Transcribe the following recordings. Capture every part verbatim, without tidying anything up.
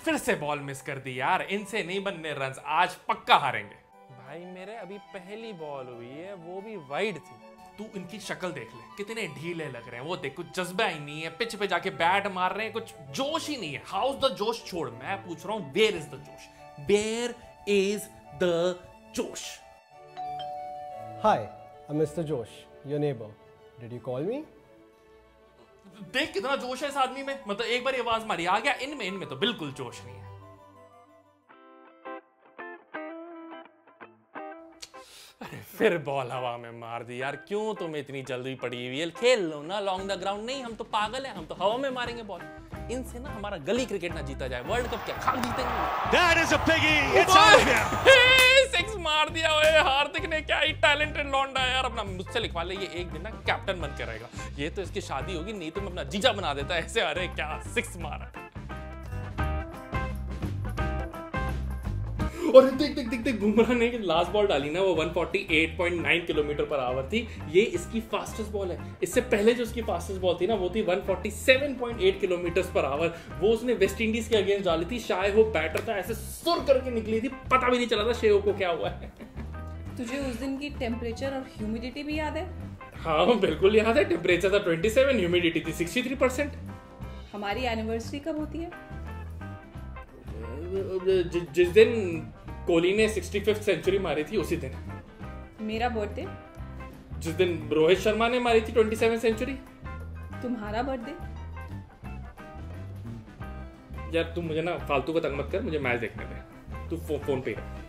फिर से ball miss कर दी यार, इनसे नहीं बनने रन्स, आज पक्का हारेंगे। भाई मेरे अभी पहली बॉल हुई है, वो भी वाइड थी। तू इनकी शक्ल देख ले, कितने ढीले लग रहे हैं। वो देख, कुछ जज्बा ही नहीं है, पिच पे जाके बैट मार रहे हैं, कुछ जोश ही नहीं है। हाउस द जोश छोड़, मैं पूछ रहा हूं where is the josh, where is the josh. Hi, I'm Mister Josh, your neighbor. Did you call me? देख कितना जोश है इस आदमी में, मतलब एक बार आवाज मारी आ गया। इनमें इनमें तो बिल्कुल जोश नहीं है। अरे फिर बॉल हवा में मार दी यार, क्यों तुम्हें इतनी जल्दी पड़ी हुई है? खेल लो ना लॉन्ग द ग्राउंड। नहीं, हम तो पागल हैं, हम तो हवा में मारेंगे बॉल। इनसे ना हमारा गली क्रिकेट ना जीता जाए, वर्ल्ड कप क्या खाक जीतेंगे। That is a biggie. It's out of here. Six मार दिया। ओए हार्दिक ने, क्या ही टैलेंटेड लौंडा है यार। अपना मुझसे लिखवा ले, ये एक दिन ना कैप्टन बन के रहेगा। ये तो इसकी शादी होगी, नहीं तो मैं अपना जीजा बना देता ऐसे। अरे क्या सिक्स मारा। और देख देख देख देख बुमराह ने लास्ट बॉल डाली ना, वो एक सौ अड़तालीस पॉइंट नौ किलोमीटर पर आवर थी। ये इसकी फास्टेस्ट बॉल है। इससे पहले जो उसकी फास्टेस्ट बॉल थी ना, वो थी एक सौ सैंतालीस पॉइंट आठ किलोमीटर पर आवर। वो उसने वेस्ट इंडीज के अगेंस्ट डाली थी। शायद वो बैटर था, ऐसे सुर करके निकली थी, पता भी नहीं चला था शेव को क्या हुआ है। तुझे उस दिन की टेम्परेचर और ह्यूमिडिटी भी याद है? हाँ बिल्कुल याद है। टेम्परेचर था सत्ताईस, ह्यूमिडिटी थी तिरसठ परसेंट। हमारी एनिवर्सरी कब होती है? ज, जिस दिन कोहली ने पैंसठवीं सेंचुरी मारी थी उसी दिन। मेरा बर्थडे? जिस दिन रोहित शर्मा ने मारी थी सत्ताईसवीं सेंचुरी। तुम्हारा बर्थडे? यार तू मुझे ना फालतू का तंग मत कर, मुझे मैच देखने दे। तू फो, फोन पे रह।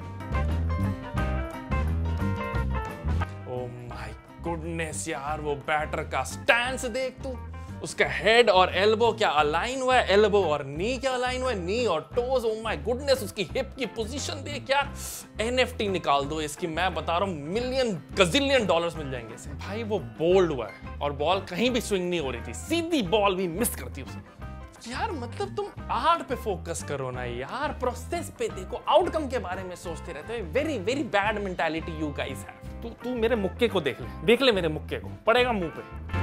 ओह माय गुडनेस यार, वो बैटर का स्टैंस देख तू। उसका हेड और एल्बो क्या अलाइन हुआ है, एल्बो और नी क्या अलाइन हुआ है, नी और टोज। ओह माय गुडनेस, उसकी हिप की पोजीशन देख यार। एनएफटी निकाल दो इसकी, मैं बता रहा हूँ मिलियन गजिलियन डॉलर्स मिल जाएंगे इसे। भाई वो बोल्ड हुआ है और बॉल कहीं भी स्विंग नहीं हो रही थी, सीधी बॉल भी मिस करती उसे। यार मतलब तुम आर्ट पे फोकस करो ना यार, प्रोसेस पे देखो, आउटकम के बारे में सोचते रहते हो। Very very bad mentality you guys have. तू तू मेरे मुक्के को देख ले, देख ले मेरे मुक्के को, पड़ेगा मुंह पे।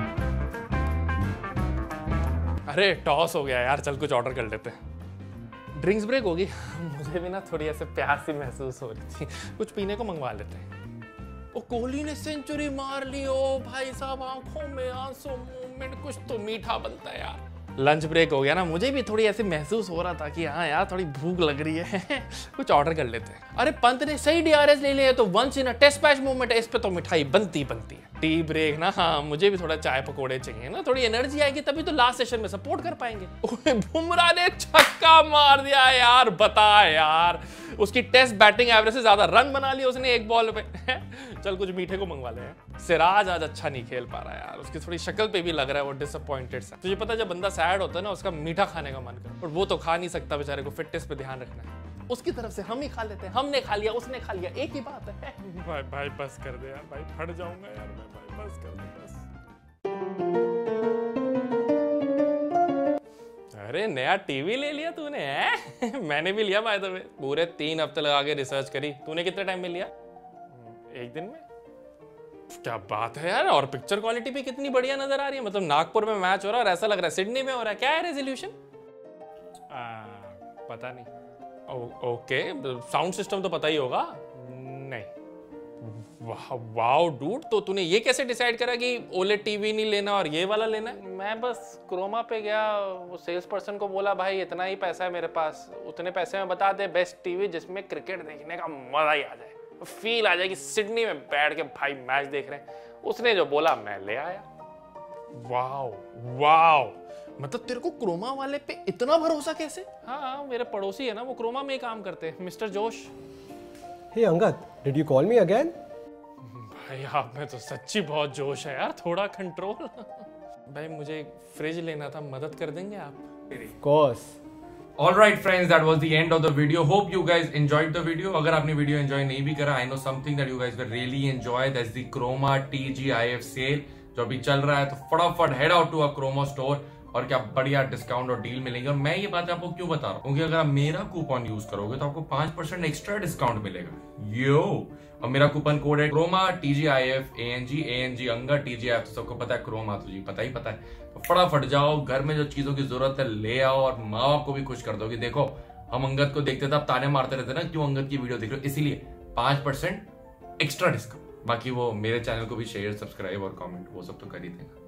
अरे टॉस हो गया यार, चल कुछ ऑर्डर कर लेते हैं। ड्रिंक्स ब्रेक होगी। मुझे भी ना थोड़ी ऐसे प्यास सी महसूस हो रही थी, कुछ पीने को मंगवा लेते हैं। ओ कोहली ने सेंचुरी मार ली। ओ भाई साहब, आंखों में आंसू, मूवमेंट, कुछ तो मीठा बनता है यार। लंच ब्रेक हो गया ना, मुझे भी थोड़ी ऐसे महसूस हो रहा था कि हाँ यार थोड़ी भूख लग रही है। कुछ ऑर्डर कर लेते हैं। अरे पंत ने सही डीआरएस ले लिया, तो once in a test match movement है, इस पे तो मिठाई बनती बनती है। टी ब्रेक ना, हाँ मुझे भी थोड़ा चाय पकौड़े चाहिए ना, थोड़ी एनर्जी आएगी तभी तो लास्ट सेशन में सपोर्ट कर पाएंगे। बुमराह ने छक्का मार दिया यार, बता यार, उसकी टेस्ट बैटिंग एवरेज से ज्यादा रन बना लिया उसने एक बॉल पे। चल कुछ मीठे को मंगवा ले। सिराज आज अच्छा नहीं खेल पा रहा यार, उसकी थोड़ी शक्ल पे भी लग रहा है वो डिसअपॉइंटेड सा। तुझे पता है जब बंदा सैड होता है ना, उसका मीठा खाने का मन करता है, और वो तो खा नहीं सकता बेचारे को, फिटनेस पे ध्यान रखना है। उसकी तरफ से हम ही खा लेते हैं, हमने खा लिया उसने खा लिया, एक ही बात है। भाई भाई बस कर दे यार, भाई फट जाऊंगा यार मैं, भाई बस कर दे बस। अरे नया टीवी ले लिया तूने है? मैंने भी लिया बाय द वे, पूरे तीन हफ्ते लगा के रिसर्च करी। तूने कितने टाइम में लिया? एक दिन में। क्या बात है यार, और पिक्चर क्वालिटी भी कितनी बढ़िया नजर आ रही है। मतलब नागपुर में मैच हो रहा है और ऐसा लग रहा है सिडनी में हो रहा है। क्या है रेजोल्यूशन? पता नहीं। ओ, ओके, साउंड सिस्टम तो पता ही होगा। नहीं। वाह वाओ डूड, तो तूने ये कैसे डिसाइड करा कि ओलेड टीवी नहीं लेना और ये वाला लेना है? मैं बस क्रोमा पे गया, वो सेल्स पर्सन को बोला भाई इतना ही पैसा है मेरे पास, उतने पैसे में बता दे बेस्ट टीवी जिसमें क्रिकेट देखने का मजा ही आ जाए, फील आ जाए कि सिडनी में बैठ के भाई मैच देख रहे हैं। उसने जो बोला मैं ले आया। वाओ वाओ, मतलब तेरे को क्रोमा वाले पे इतना भरोसा कैसे? हाँ मेरे पड़ोसी है ना, वो क्रोमा में ही काम करते हैं, मिस्टर जोश। Hey Angad, did you call me again? भाई आप में तो सच्ची बहुत जोश है यार, थोड़ा कंट्रोल। भाई मुझे फ्रिज लेना था, मदद कर देंगे आप? Of course. Alright friends, that was the end of the video. Hope you guys enjoyed the video. अगर आपने वीडियो एंजॉय नहीं भी करा, I know something that you guys will really enjoy. That's the Croma T G I F sale जो अभी चल रहा है, तो फटाफट head out to a Croma store. और क्या बढ़िया डिस्काउंट और डील मिलेंगे। और मैं ये बात आपको क्यों बता रहा हूँ, क्योंकि अगर आप मेरा कूपन यूज करोगे तो आपको पांच परसेंट एक्स्ट्रा डिस्काउंट मिलेगा। यो, और मेरा कूपन कोड है Croma, T G I F A N G A N G अंगा टी जी आई एफ, तो सबको पता है क्रोमा, तो जी पता ही पता है। तो फटाफट जाओ, घर में जो चीजों की जरूरत है ले आओ और माँ बाप को भी खुश कर दोगे। देखो हम अंगद को देखते थे, आप ताने मारते रहते ना क्यों अंगद की वीडियो देख रहे हो, इसीलिए पांच परसेंट एक्स्ट्रा डिस्काउंट। बाकी वो मेरे चैनल को भी शेयर, सब्सक्राइब और कमेंट वो सब तो कर ही देगा।